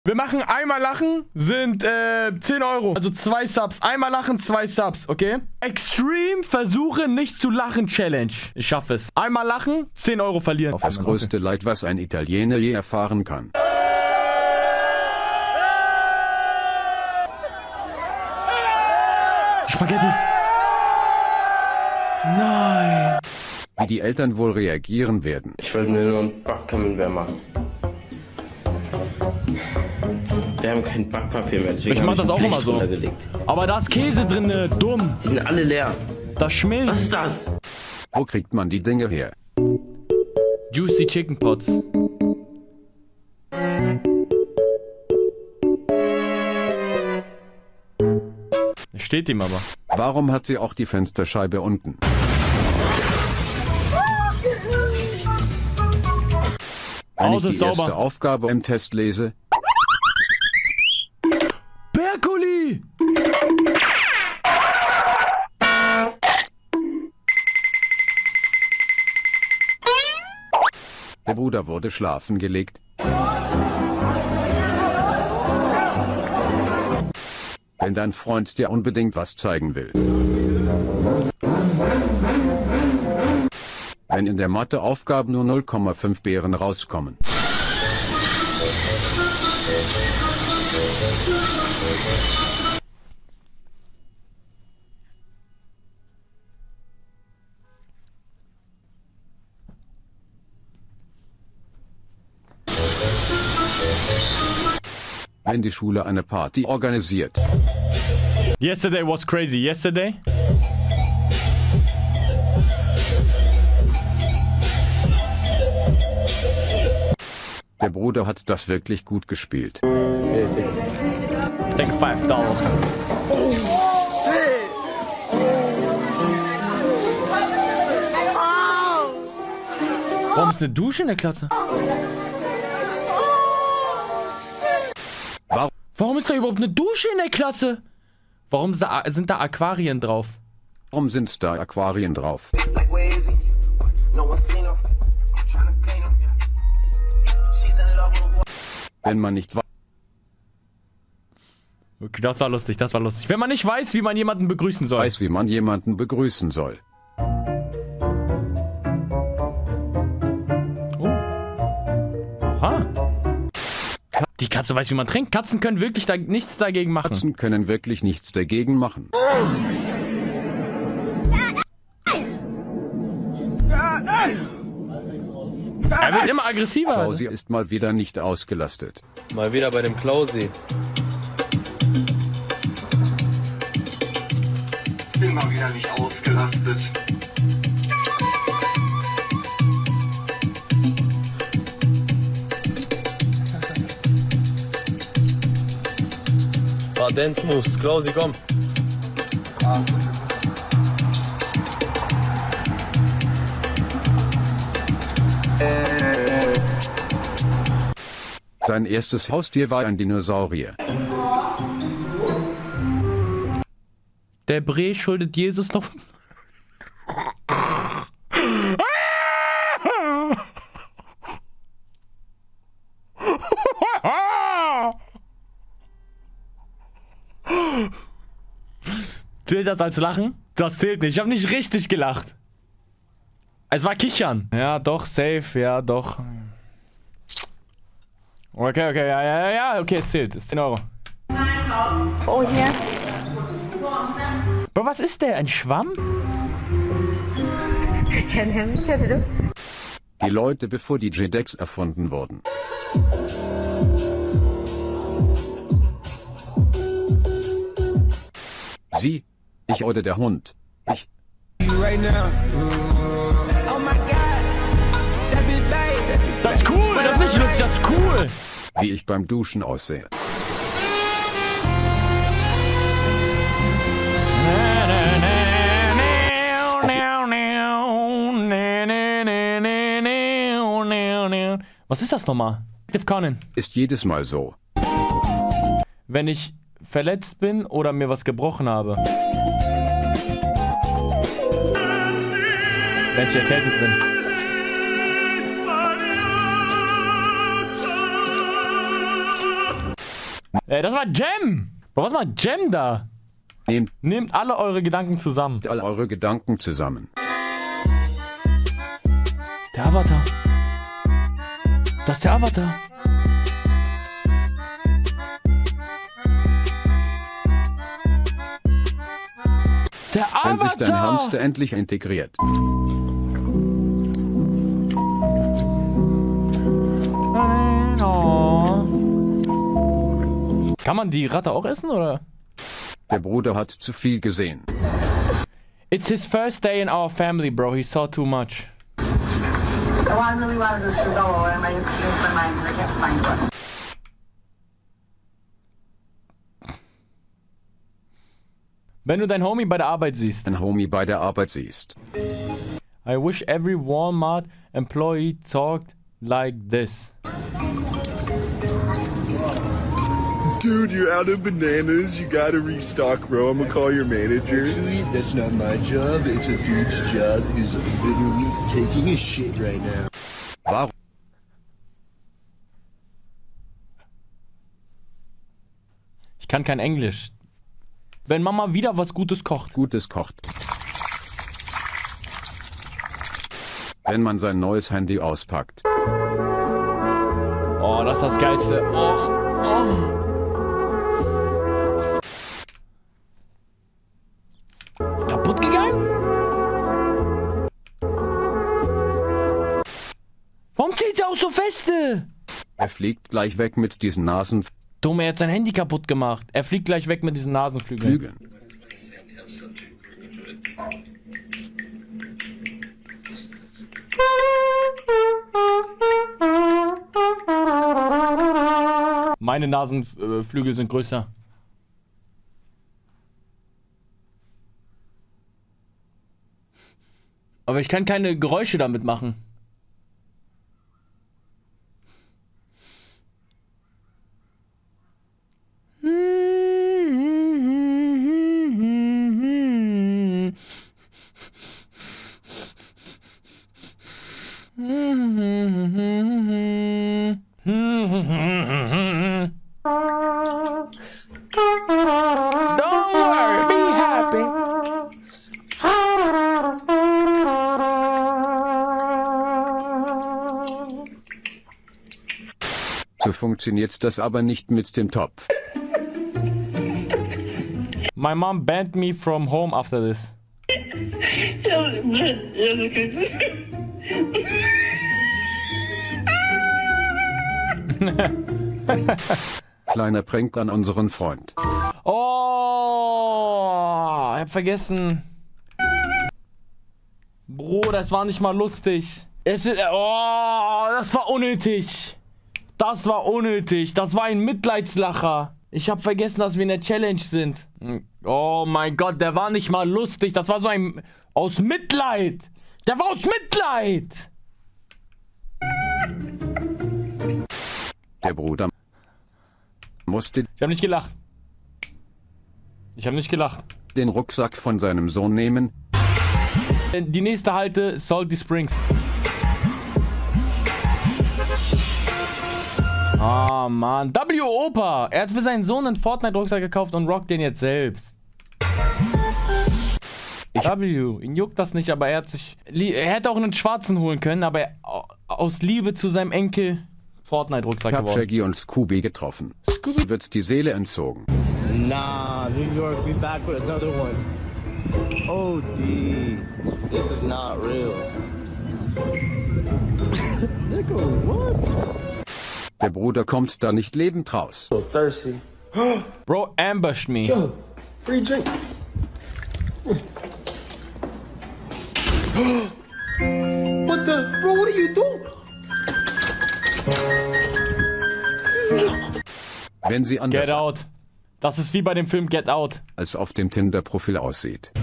Wir machen einmal lachen, sind 10 Euro. Also 2 Subs. Einmal lachen, 2 Subs, okay? Extreme Versuche nicht zu lachen Challenge. Ich schaffe es. Einmal lachen, 10 Euro verlieren. Das größte Leid, was ein Italiener je erfahren kann. Spaghetti. Nein. Wie die Eltern wohl reagieren werden. Ich wollte mir nur einen Backkamembert machen. Wir haben kein Backpapier mehr. Ich mach das auch immer so. Aber da ist Käse drin, dumm. Die sind alle leer. Das schmilzt. Was ist das? Wo kriegt man die Dinge her? Juicy Chicken Pots. Steht ihm aber. Warum hat sie auch die Fensterscheibe unten? Wenn ich die erste Aufgabe im Test lese. Berkuli! Der Bruder wurde schlafen gelegt. Wenn dein Freund dir unbedingt was zeigen will. Wenn in der Matheaufgabe nur 0,5 Beeren rauskommen. Wenn die Schule eine Party organisiert. Yesterday was crazy. Yesterday? Der Bruder hat das wirklich gut gespielt. Take $5. Warum ist eine Dusche in der Klasse? Warum ist da überhaupt eine Dusche in der Klasse? Warum sind da Aquarien drauf? Warum sind da Aquarien drauf? Wenn man nicht weiß. Okay, das war lustig, das war lustig. Wenn man nicht weiß, wie man jemanden begrüßen soll. Wie man jemanden begrüßen soll. Oh. Oha. Die Katze weiß, wie man trinkt. Katzen können wirklich nichts dagegen machen. Katzen können wirklich nichts dagegen machen. Er wird immer aggressiver. Klausi ist mal wieder nicht ausgelastet. Mal wieder bei dem Klausi. Bin mal wieder nicht ausgelastet. Dance Moves. Klausi, komm. Sein erstes Haustier war ein Dinosaurier. Der Bre schuldet Jesus noch. Zählt das als Lachen? Das zählt nicht. Ich habe nicht richtig gelacht. Es war Kichern. Ja, doch, safe. Ja, doch. Okay, ja, okay, es zählt. Es ist 10 Euro. Oh, hier. Aber was ist der? Ein Schwamm? Die Leute, bevor die J-Decks erfunden wurden. Sie, ich oder der Hund. Ich. Das ist cool, das ist nicht lustig, das ist cool. Wie ich beim Duschen aussehe. Was ist das nochmal? Active Conan. Ist jedes Mal so. Wenn ich verletzt bin oder mir was gebrochen habe. Wenn ich erkältet bin. Das war Jam. Bro, was macht Jam da? Nehmt alle eure Gedanken zusammen. All eure Gedanken zusammen. Der Avatar. Das ist der Avatar. Der Avatar! Wenn sich dein Hamster endlich integriert. Kann man die Ratte auch essen, oder? Der Bruder hat zu viel gesehen. It's his first day in our family, bro. He saw too much. I really wanted this to go, and I changed my mind, and I can't find one. Wenn du dein Homie bei der Arbeit siehst. Ein Homie bei der Arbeit siehst. I wish every Walmart employee talked like this. Dude, you're out of bananas. You gotta restock, bro. I'm gonna call your manager. Actually, that's not my job. It's a dude's job who's literally taking a shit right now. Warum? Ich kann kein Englisch. Wenn Mama wieder was Gutes kocht. Gutes kocht. Wenn man sein neues Handy auspackt. Oh, das ist das Geilste. Oh. Ist kaputt gegangen? Warum zieht er auch so feste? Er fliegt gleich weg mit diesen Nasenflügeln. Dumm, er hat sein Handy kaputt gemacht. Er fliegt gleich weg mit diesen Nasenflügeln. Meine Nasenflügel sind größer. Aber ich kann keine Geräusche damit machen. Don't worry, be happy. So funktioniert das aber nicht mit dem Topf. My mom banned me from home after this. Kleiner Prank an unseren Freund. Oh, ich hab vergessen. Bro, das war nicht mal lustig. Es ist, oh, das war unnötig. Das war unnötig. Das war ein Mitleidslacher. Ich hab vergessen, dass wir in der Challenge sind. Oh mein Gott, der war nicht mal lustig. Das war so ein... Aus Mitleid. Der war aus Mitleid. Der Bruder musste Ich hab nicht gelacht. Ich hab nicht gelacht. den Rucksack von seinem Sohn nehmen. Die nächste Halte, Salty Springs. Ah, Mann. W. Opa. Er hat für seinen Sohn einen Fortnite-Rucksack gekauft und rockt den jetzt selbst. W. Ihn juckt das nicht, aber er hat sich... Er hätte auch einen schwarzen holen können, aber aus Liebe zu seinem Enkel Fortnite-Rucksack Ich hab geworden. Shaggy und Scooby getroffen. Wird die Seele entzogen. Nah, New York, we back with another one. Oh, D. This is not real. Nigga, what? Der Bruder kommt da nicht lebend raus. So thirsty. Bro ambushed me. Yo, free drink. What the? Bro, what are you doing? Wenn sie anders Get Out. Das ist wie bei dem Film Get Out. als auf dem Tinder-Profil aussieht.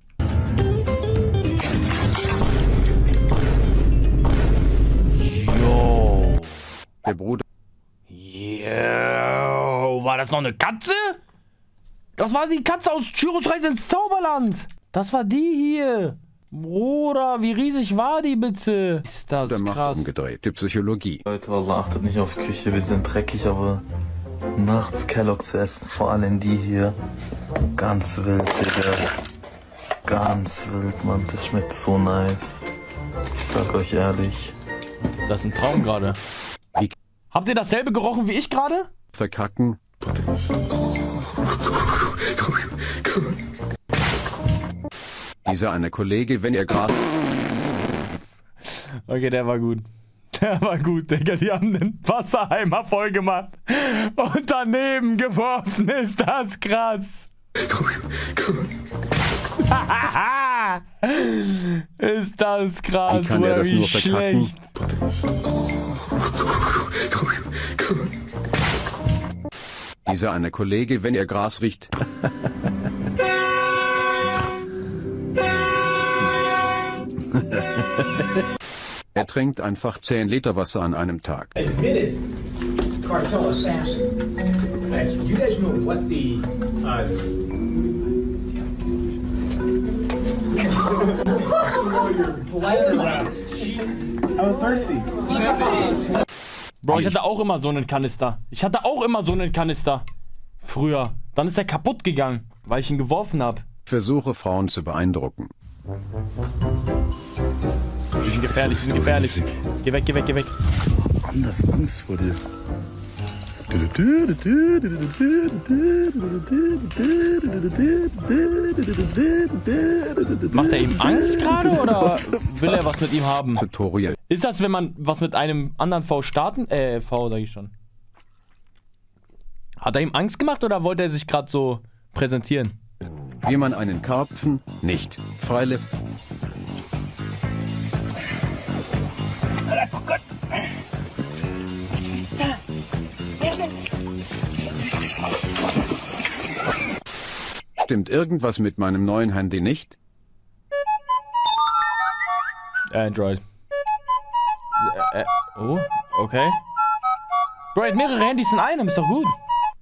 Yo. Der Bruder Yo. War das noch eine Katze? Das war die Katze aus Chiros Reise ins Zauberland. Das war die hier. Bruder, wie riesig war die bitte? Ist das macht krass. umgedrehte Psychologie. Leute, Allah, achtet nicht auf Küche, wir sind dreckig, aber nachts Kellogg zu essen, vor allem die hier. Ganz wild, Digga. Ganz wild, Mann. Das schmeckt so nice. Ich sag euch ehrlich. Das ist ein Traum gerade. Habt ihr dasselbe gerochen wie ich gerade? Verkacken. Dieser eine Kollege, wenn er gerade... Okay, der war gut. Der war gut, Digga. Die haben den Wassereimer voll gemacht und daneben geworfen. Ist das krass. Ist das krass. Wie kann er das nur verkacken? Schlecht. Dieser eine Kollege, wenn er Gras riecht. Er trinkt einfach 10 Liter Wasser an einem Tag. Admitted cartel assassin. You guys know what the I was thirsty. Bro, ich hatte auch immer so einen Kanister. Früher. Dann ist er kaputt gegangen, weil ich ihn geworfen habe. Versuche Frauen zu beeindrucken. Die sind gefährlich, die sind gefährlich. Geh weg, geh weg, geh weg. Anders Angst vor dir. Macht er ihm Angst gerade oder will er was mit ihm haben? Tutorial. Ist das, wenn man was mit einem anderen V starten? V sag ich schon. Hat er ihm Angst gemacht oder wollte er sich gerade so präsentieren? Wie man einen Karpfen nicht freilässt. Stimmt irgendwas mit meinem neuen Handy nicht? Android. Oh, okay. Bro, er hat mehrere Handys in einem, ist doch gut.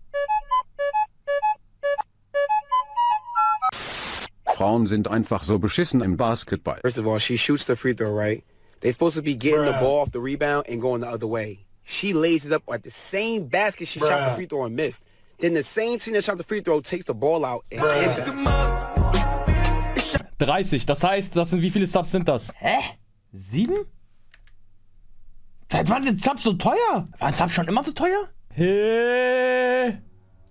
Frauen sind einfach so beschissen im Basketball. First of all, she shoots the free throw, right? They're supposed to be getting the ball off the rebound and going the other way. She lays it up at the same basket she shot the free throw and missed. Then the same team that shot the free throw takes the ball out and hits it. 30, das heißt, das sind, wie viele Subs sind das? Hä? 7? Seit wann sind Subs so teuer? Waren Subs schon immer so teuer? Hey.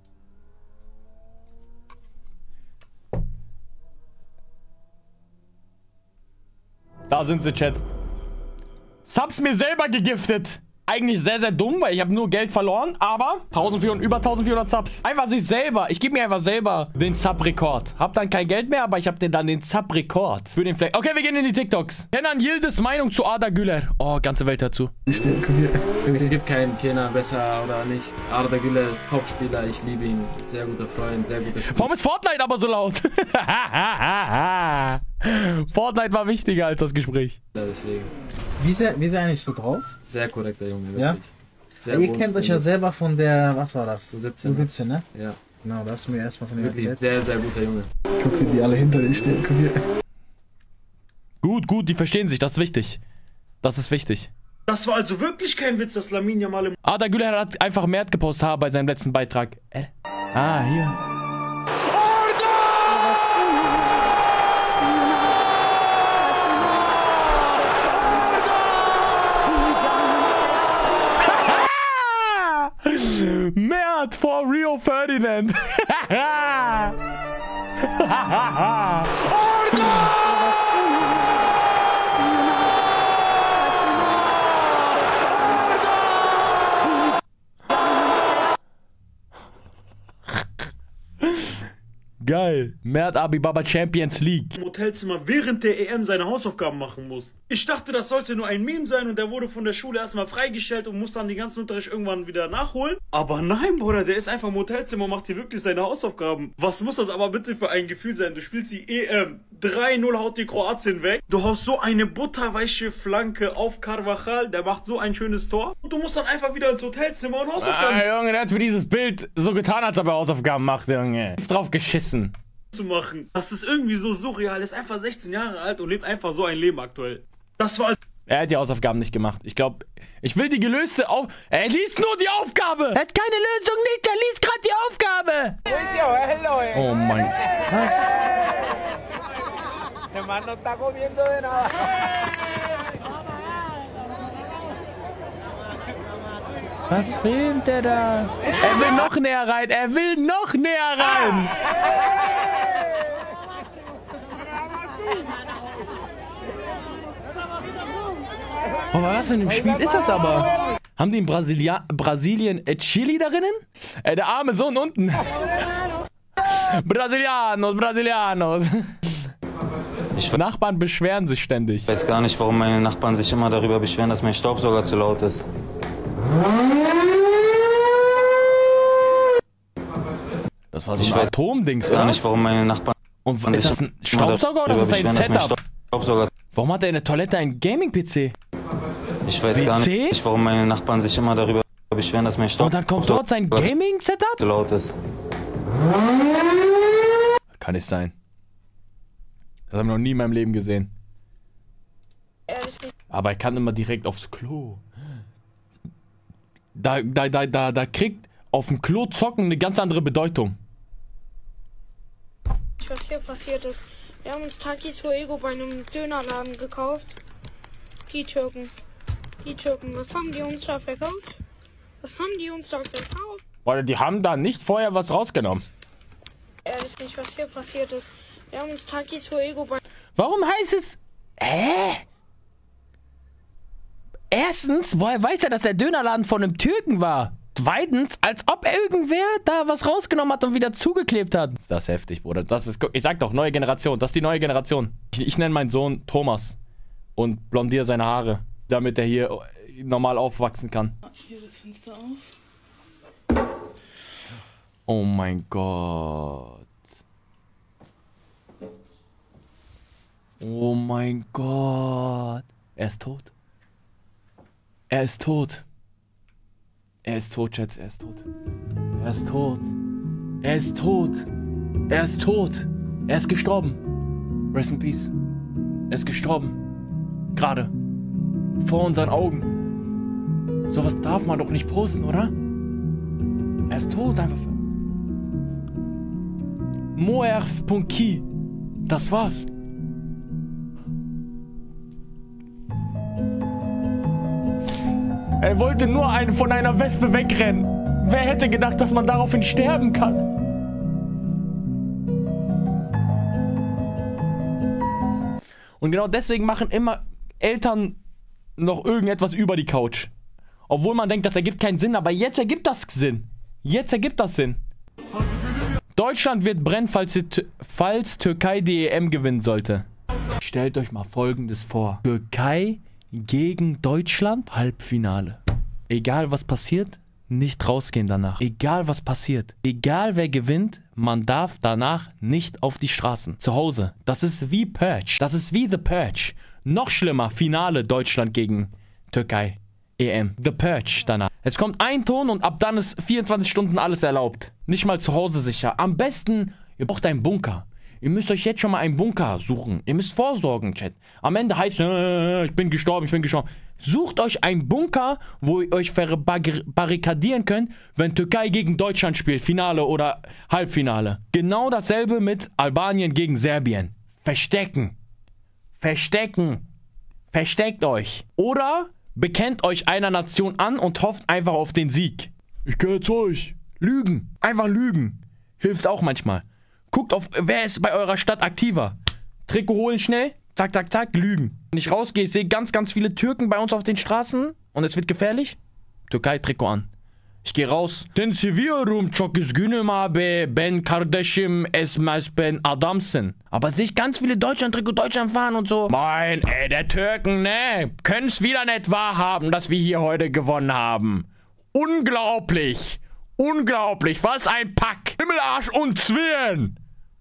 Da sind sie, Chat. Subs mir selber gegiftet. Eigentlich sehr, sehr dumm, weil ich habe nur Geld verloren, aber 1400, über 1400 Subs. Einfach sich selber. Ich gebe mir einfach selber den Sub-Rekord. Hab dann kein Geld mehr, aber ich habe dann den Sub-Rekord. Für den Fleck. Okay, wir gehen in die TikToks. Kenan Yildiz Meinung zu Arda Güler. Oh, ganze Welt dazu. Es gibt keinen Kenan besser oder nicht. Arda Güler, Topspieler. Ich liebe ihn. Sehr guter Freund, sehr guter Spieler. Warum ist Fortnite aber so laut? Fortnite war wichtiger als das Gespräch. Ja, deswegen. Wie ist er eigentlich so drauf? Sehr korrekter Junge, wirklich. Ja? Sehr Ihr kennt euch ja selber von der, was war das? U17. U17, ne? Ja. Genau, das ist mir erstmal von der Wirklich sehr, sehr guter Junge. Guck, wie die alle hinter dir stehen. Guck hier. Gut, gut, die verstehen sich, das ist wichtig. Das ist wichtig. Das war also wirklich kein Witz, dass Lamine Yamal im... Arda Güler hat einfach Mert gepostet bei seinem letzten Beitrag. Ah, hier. Mert for Rio Ferdinand. Geil. Mert Abibaba Champions League. Im Hotelzimmer während der EM seine Hausaufgaben machen muss. Ich dachte, das sollte nur ein Meme sein und der wurde von der Schule erstmal freigestellt und muss dann den ganzen Unterricht irgendwann wieder nachholen. Aber nein, Bruder, der ist einfach im Hotelzimmer und macht hier wirklich seine Hausaufgaben. Was muss das aber bitte für ein Gefühl sein? Du spielst die EM, 3-0 haut die Kroatien weg. Du haust so eine butterweiche Flanke auf Carvajal, der macht so ein schönes Tor. Und du musst dann einfach wieder ins Hotelzimmer und Hausaufgaben... Junge, der hat für dieses Bild so getan, als ob er Hausaufgaben macht, Junge. Drauf geschissen. Zu machen. Das ist irgendwie so surreal. Er ist einfach 16 Jahre alt und lebt einfach so ein Leben aktuell. Das war... Er hat die Hausaufgaben nicht gemacht. Ich glaube, ich will die gelöste Er liest nur die Aufgabe! Er hat keine Lösung nicht, er liest gerade die Aufgabe! Oh mein... Was? Was filmt der da? Er will noch näher rein! Er will noch näher rein! Oh, was in dem Spiel ist das aber? Haben die in Brasilien Chili darinnen? Der arme Sohn unten. Brasilianos. Nachbarn beschweren sich ständig. Ich weiß gar nicht, warum meine Nachbarn sich immer darüber beschweren, dass mein Staubsauger zu laut ist. Das war so ein Atomdings, oder? Gar nicht, warum meine Nachbarn... Und ist das ein Staubsauger oder ist das ein Setup? Warum hat er in der Toilette einen Gaming-PC? Ich weiß gar nicht, warum meine Nachbarn sich immer darüber beschweren, dass mein Staubsauger... Und dann kommt dort sein Gaming-Setup? ...zu laut ist. Kann nicht sein. Das haben wir noch nie in meinem Leben gesehen. Aber er kann immer direkt aufs Klo. Da kriegt auf dem Klo zocken eine ganz andere Bedeutung. Was hier passiert ist. Wir haben uns Takis Fuego bei einem Dönerladen gekauft. Die Türken, was haben die uns da verkauft? Weil die haben da nicht vorher was rausgenommen. Ehrlich nicht, was hier passiert ist. Wir haben uns Takis Fuego bei... Warum heißt es... Erstens, woher weiß er, dass der Dönerladen von einem Türken war? Zweitens, als ob irgendwer da was rausgenommen hat und wieder zugeklebt hat. Das ist heftig, Bruder. Das ist, ich sag doch, neue Generation. Das ist die neue Generation. Ich nenne meinen Sohn Thomas und blondiere seine Haare, damit er hier normal aufwachsen kann. Hier das Fenster auf. Oh mein Gott. Oh mein Gott. Er ist tot. Er ist tot. Er ist tot, Chat. Er ist tot. Er ist tot. Er ist tot. Er ist tot. Er ist gestorben. Rest in Peace. Er ist gestorben. Gerade. Vor unseren Augen. Sowas darf man doch nicht posten, oder? Er ist tot, einfach. Moerf.ki. Das war's. Er wollte nur von einer Wespe wegrennen. Wer hätte gedacht, dass man daraufhin sterben kann? Und genau deswegen machen immer Eltern noch irgendetwas über die Couch. Obwohl man denkt, das ergibt keinen Sinn, aber jetzt ergibt das Sinn. Jetzt ergibt das Sinn. Deutschland wird brennen, falls Türkei die EM gewinnen sollte. Stellt euch mal Folgendes vor. Türkei gegen Deutschland, Halbfinale. Egal was passiert, nicht rausgehen danach. Egal was passiert, egal wer gewinnt, man darf danach nicht auf die Straßen. Zu Hause. Das ist wie Purge. Das ist wie The Purge. Noch schlimmer, Finale Deutschland gegen Türkei. EM. The Purge danach. Es kommt ein Ton und ab dann ist 24 Stunden alles erlaubt. Nicht mal zu Hause sicher. Am besten, ihr braucht einen Bunker. Ihr müsst euch jetzt schon mal einen Bunker suchen. Ihr müsst vorsorgen, Chat. Am Ende heißt es, ich bin gestorben, ich bin gestorben. Sucht euch einen Bunker, wo ihr euch barrikadieren könnt, wenn Türkei gegen Deutschland spielt. Finale oder Halbfinale. Genau dasselbe mit Albanien gegen Serbien. Verstecken. Verstecken. Versteckt euch. Oder bekennt euch einer Nation an und hofft einfach auf den Sieg. Ich gehöre zu euch. Lügen. Einfach lügen. Hilft auch manchmal. Guckt auf, wer ist bei eurer Stadt aktiver. Trikot holen schnell. Zack, zack, zack. Lügen. Wenn ich rausgehe, ich sehe ganz, ganz viele Türken bei uns auf den Straßen. Und es wird gefährlich. Türkei-Trikot an. Ich gehe raus. Den seviyorum çok üzgünüm abi. Ben kardeşim esmez ben adamsın. Aber sehe ich ganz viele Deutschland-Trikot Deutschland fahren und so. Mein, der Türken, ne? Können es wieder nicht wahrhaben, dass wir hier heute gewonnen haben. Unglaublich. Unglaublich. Was ein Pack. Himmelarsch und Zwirn.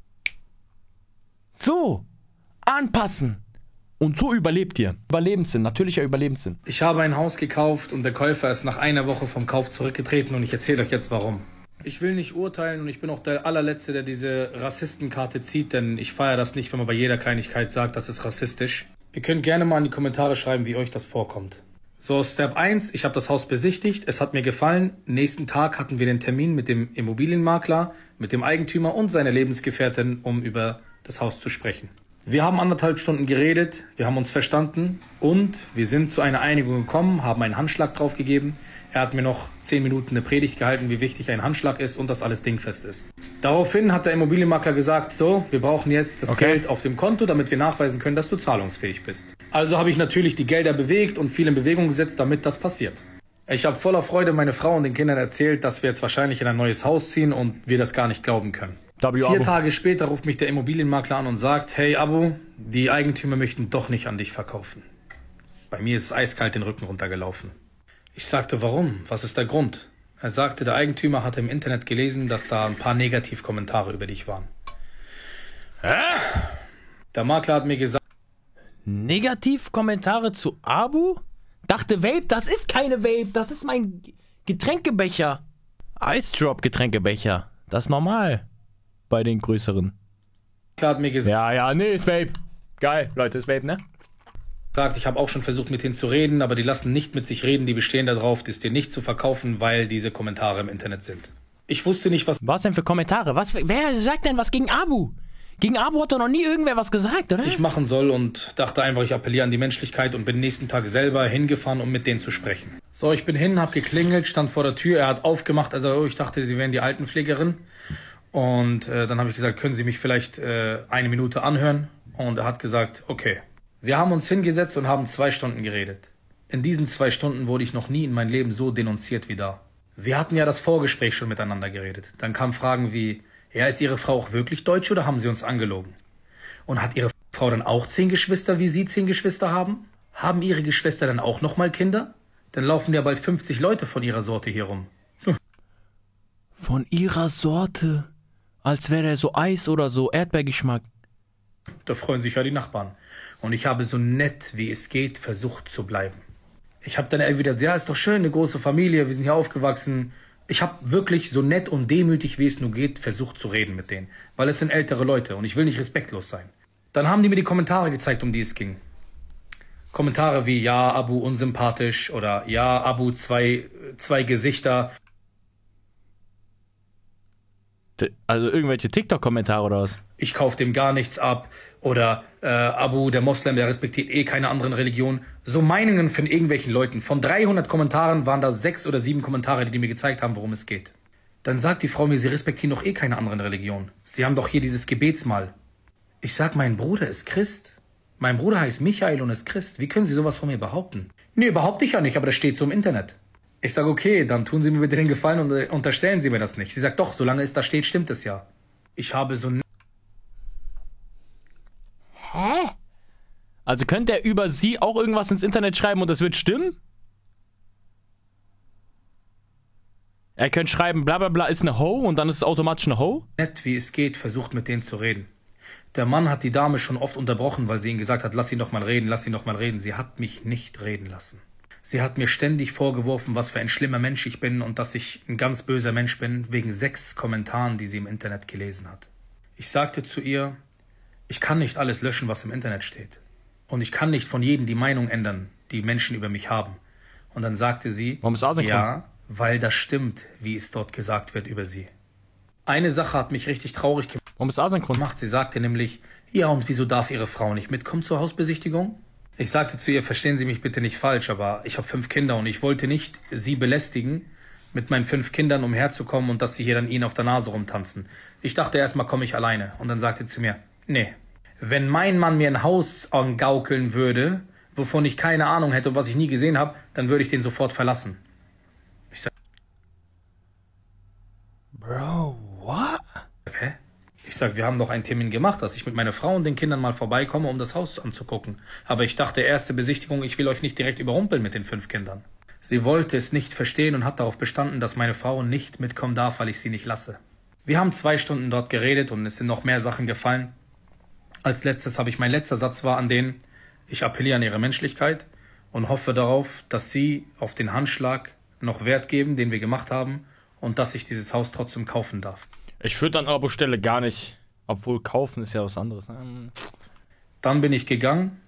So. Anpassen. Und so überlebt ihr. Überlebenssinn, natürlicher Überlebenssinn. Ich habe ein Haus gekauft und der Käufer ist nach einer Woche vom Kauf zurückgetreten und ich erzähle euch jetzt warum. Ich will nicht urteilen und ich bin auch der allerletzte, der diese Rassistenkarte zieht, denn ich feiere das nicht, wenn man bei jeder Kleinigkeit sagt, das ist rassistisch. Ihr könnt gerne mal in die Kommentare schreiben, wie euch das vorkommt. So, Step 1, ich habe das Haus besichtigt, es hat mir gefallen. Nächsten Tag hatten wir den Termin mit dem Immobilienmakler, mit dem Eigentümer und seiner Lebensgefährtin, um über das Haus zu sprechen. Wir haben 1,5 Stunden geredet, wir haben uns verstanden und wir sind zu einer Einigung gekommen, haben einen Handschlag drauf gegeben. Er hat mir noch 10 Minuten eine Predigt gehalten, wie wichtig ein Handschlag ist und dass alles dingfest ist. Daraufhin hat der Immobilienmakler gesagt, so, wir brauchen jetzt das Geld auf dem Konto, damit wir nachweisen können, dass du zahlungsfähig bist. Also habe ich natürlich die Gelder bewegt und viel in Bewegung gesetzt, damit das passiert. Ich habe voller Freude meine Frau und den Kindern erzählt, dass wir jetzt wahrscheinlich in ein neues Haus ziehen und wir das gar nicht glauben können. 4 Tage später ruft mich der Immobilienmakler an und sagt, hey Abu, die Eigentümer möchten doch nicht an dich verkaufen. Bei mir ist eiskalt den Rücken runtergelaufen. Ich sagte, warum? Was ist der Grund? Er sagte, der Eigentümer hatte im Internet gelesen, dass da ein paar Negativkommentare über dich waren. Der Makler hat mir gesagt... Negativkommentare zu Abu? Dachte Vape, das ist keine Vape, das ist mein Getränkebecher. Ice Drop Getränkebecher, das ist normal bei den größeren. Hat mir gesagt, ja, nee, ist Vape. Geil, Leute, ist Vape, ne? Ich habe auch schon versucht, mit denen zu reden, aber die lassen nicht mit sich reden, die bestehen darauf, das dir nicht zu verkaufen, weil diese Kommentare im Internet sind. Ich wusste nicht, was denn für Kommentare? Wer sagt denn was gegen Abu? Gegen Abu hat doch noch nie irgendwer was gesagt, oder? Was ich machen soll und dachte einfach, ich appelliere an die Menschlichkeit und bin nächsten Tag selber hingefahren, um mit denen zu sprechen. So, ich bin hin, hab geklingelt, stand vor der Tür, er hat aufgemacht, also ich dachte, sie wären die Altenpflegerin. Und dann habe ich gesagt, können Sie mich vielleicht 1 Minute anhören? Und er hat gesagt, okay. Wir haben uns hingesetzt und haben 2 Stunden geredet. In diesen 2 Stunden wurde ich noch nie in meinem Leben so denunziert wie da. Wir hatten ja das Vorgespräch schon miteinander geredet. Dann kamen Fragen wie, ja, ist Ihre Frau auch wirklich deutsch oder haben Sie uns angelogen? Und hat Ihre Frau dann auch 10 Geschwister, wie Sie 10 Geschwister haben? Haben Ihre Geschwister dann auch nochmal Kinder? Dann laufen ja bald 50 Leute von Ihrer Sorte hier rum. Von Ihrer Sorte? Als wäre er so Eis oder so, Erdbeergeschmack. Da freuen sich ja die Nachbarn. Und ich habe so nett, wie es geht, versucht zu bleiben. Ich habe dann erwidert, ja, ist doch schön, eine große Familie, wir sind hier aufgewachsen. Ich habe wirklich so nett und demütig, wie es nur geht, versucht zu reden mit denen. Weil es sind ältere Leute und ich will nicht respektlos sein. Dann haben die mir die Kommentare gezeigt, um die es ging. Kommentare wie, ja, Abu unsympathisch oder ja, Abu zwei Gesichter. Also irgendwelche TikTok-Kommentare oder was? Ich kaufe dem gar nichts ab. Oder Abu, der Moslem, der respektiert eh keine anderen Religionen. So Meinungen von irgendwelchen Leuten. Von 300 Kommentaren waren da 6 oder 7 Kommentare, die mir gezeigt haben, worum es geht. Dann sagt die Frau mir, sie respektieren doch eh keine anderen Religionen. Sie haben doch hier dieses Gebetsmahl. Ich sag, mein Bruder ist Christ. Mein Bruder heißt Michael und ist Christ. Wie können Sie sowas von mir behaupten? Nee, behaupte ich ja nicht, aber das steht so im Internet. Ich sage, okay, dann tun Sie mir bitte den Gefallen und unterstellen Sie mir das nicht. Sie sagt, doch, solange es da steht, stimmt es ja. Ich habe so... Hä? Also könnte er über Sie auch irgendwas ins Internet schreiben und das wird stimmen? Er könnte schreiben, bla bla bla ist eine Ho und dann ist es automatisch eine Ho? Nett wie es geht, versucht mit denen zu reden. Der Mann hat die Dame schon oft unterbrochen, weil sie ihm gesagt hat, lass ihn doch mal reden, lass ihn doch mal reden. Sie hat mich nicht reden lassen. Sie hat mir ständig vorgeworfen, was für ein schlimmer Mensch ich bin und dass ich ein ganz böser Mensch bin, wegen 6 Kommentaren, die sie im Internet gelesen hat. Ich sagte zu ihr, ich kann nicht alles löschen, was im Internet steht. Und ich kann nicht von jedem die Meinung ändern, die Menschen über mich haben. Und dann sagte sie, warum ist asynchron? Ja, weil das stimmt, wie es dort gesagt wird über sie. Eine Sache hat mich richtig traurig gemacht. Warum ist asynchron? Sie sagte nämlich, ja, und wieso darf Ihre Frau nicht mitkommen zur Hausbesichtigung? Ich sagte zu ihr, verstehen Sie mich bitte nicht falsch, aber ich habe 5 Kinder und ich wollte nicht Sie belästigen, mit meinen 5 Kindern umherzukommen und dass Sie hier dann Ihnen auf der Nase rumtanzen. Ich dachte erstmal, komme ich alleine. Und dann sagte sie zu mir, nee, wenn mein Mann mir ein Haus angaukeln würde, wovon ich keine Ahnung hätte und was ich nie gesehen habe, dann würde ich den sofort verlassen. Ich sag, Bro, what? Hä? Ich sag, wir haben doch einen Termin gemacht, dass ich mit meiner Frau und den Kindern mal vorbeikomme, um das Haus anzugucken. Aber ich dachte, erste Besichtigung, ich will euch nicht direkt überrumpeln mit den 5 Kindern. Sie wollte es nicht verstehen und hat darauf bestanden, dass meine Frau nicht mitkommen darf, weil ich sie nicht lasse. Wir haben 2 Stunden dort geredet und es sind noch mehr Sachen gefallen. Als letztes mein letzter Satz war an denen, ich appelliere an ihre Menschlichkeit und hoffe darauf, dass sie auf den Handschlag noch Wert geben, den wir gemacht haben und dass ich dieses Haus trotzdem kaufen darf. Ich würde an eurer Stelle gar nicht, obwohl kaufen ist ja was anderes. Dann bin ich gegangen,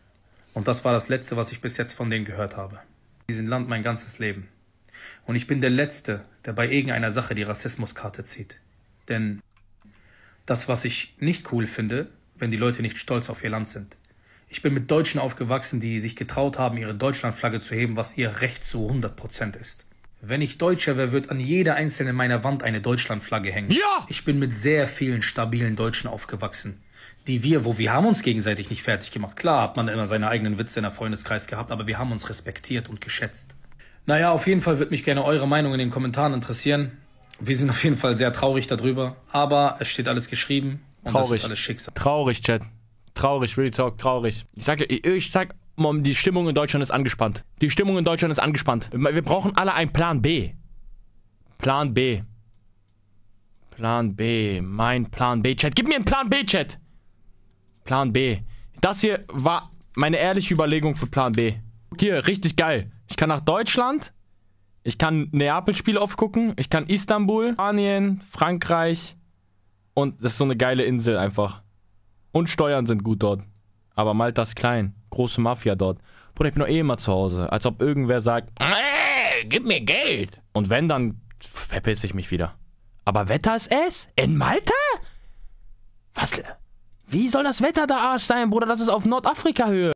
Und das war das Letzte, was ich bis jetzt von denen gehört habe. In diesem Land mein ganzes Leben. Und ich bin der Letzte, der bei irgendeiner Sache die Rassismuskarte zieht. Denn das, was ich nicht cool finde, wenn die Leute nicht stolz auf ihr Land sind. Ich bin mit Deutschen aufgewachsen, die sich getraut haben, ihre Deutschlandflagge zu heben, was ihr Recht zu 100% ist. Wenn ich Deutscher wäre, wird an jeder einzelnen meiner Wand eine Deutschlandflagge hängen. Ja! Ich bin mit sehr vielen stabilen Deutschen aufgewachsen. Wo wir haben uns gegenseitig nicht fertig gemacht. Klar hat man immer seine eigenen Witze in der Freundeskreis gehabt, aber wir haben uns respektiert und geschätzt. Naja, auf jeden Fall würde mich gerne eure Meinung in den Kommentaren interessieren. Wir sind auf jeden Fall sehr traurig darüber, aber es steht alles geschrieben und das ist alles Schicksal. Traurig, Chat. Traurig, Real Talk, traurig. Ich sag, Mom, die Stimmung in Deutschland ist angespannt. Die Stimmung in Deutschland ist angespannt. Wir brauchen alle einen Plan B. Plan B. Plan B. Mein Plan B, Chat. Gib mir einen Plan B, Chat. Plan B. Das hier war meine ehrliche Überlegung für Plan B. Hier, richtig geil. Ich kann nach Deutschland. Ich kann Neapel-Spiel aufgucken. Ich kann Istanbul, Spanien, Frankreich. Und das ist so eine geile Insel einfach. Und Steuern sind gut dort. Aber Malta ist klein. Große Mafia dort. Bruder, ich bin doch eh immer zu Hause. Als ob irgendwer sagt, gib mir Geld. Und wenn, dann verpiss ich mich wieder. Aber Wetter ist es? In Malta? Was? Wie soll das Wetter da Arsch sein, Bruder? Das ist auf Nordafrika-Höhe.